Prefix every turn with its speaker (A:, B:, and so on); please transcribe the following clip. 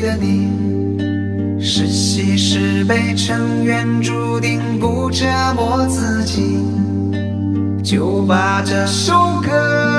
A: 的你，是喜是悲，成缘注定不折磨自己，就把这首歌